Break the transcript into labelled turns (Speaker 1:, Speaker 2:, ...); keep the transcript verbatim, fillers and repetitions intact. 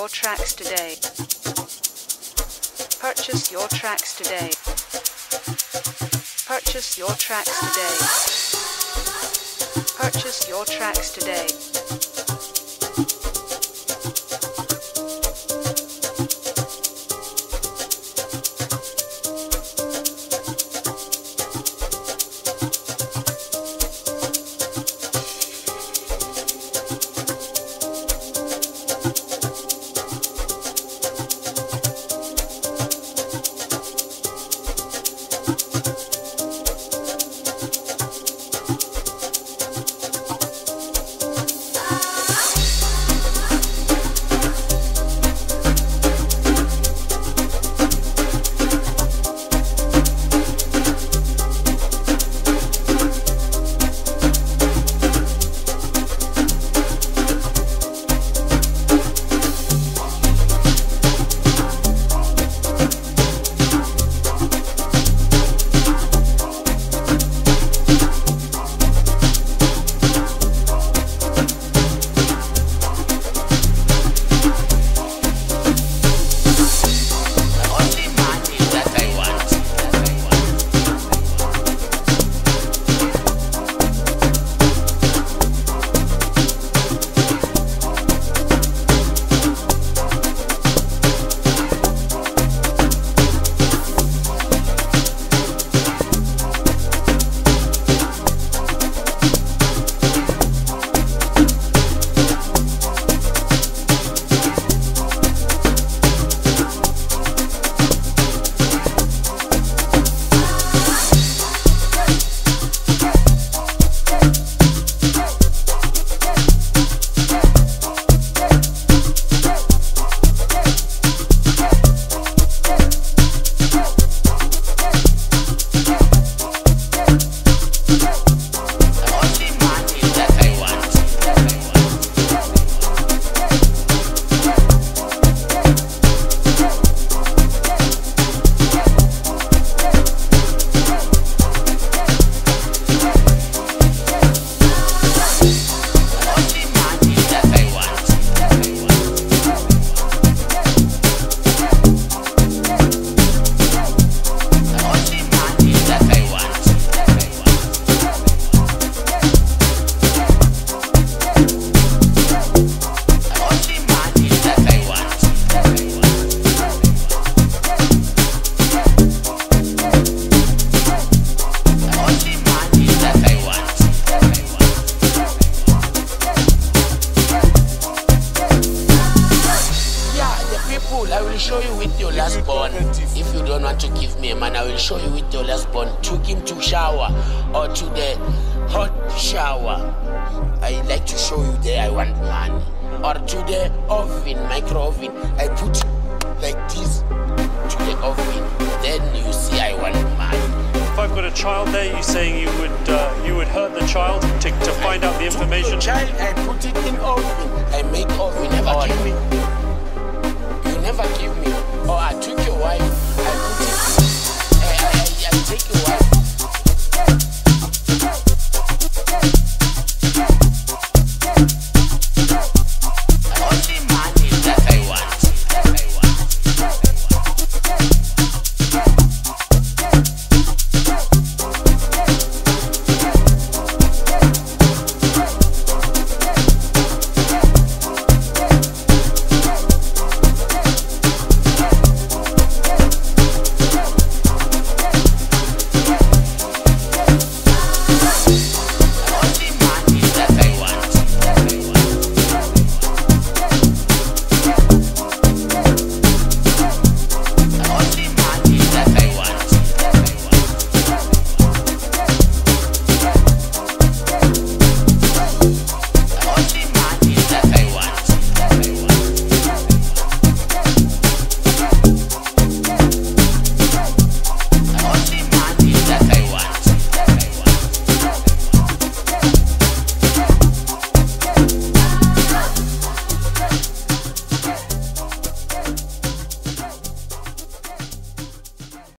Speaker 1: your tracks today. Purchase your tracks today. Purchase your tracks today. Purchase your tracks today.
Speaker 2: I will show you with your last born. If you don't want to give me a man, I will show you with your last born. Took him to shower or to the hot shower. I like to show you there I want money. Or to the oven, micro oven. I put like this to the oven. Then you see I want money.
Speaker 3: If I've got a child there, you're saying you would uh, you would hurt the child to, to find
Speaker 2: I
Speaker 3: out the information?
Speaker 2: Child, I put it in oven. I make oven. Never
Speaker 3: oh,
Speaker 2: give me. You never give me. Or I took your wife. I put it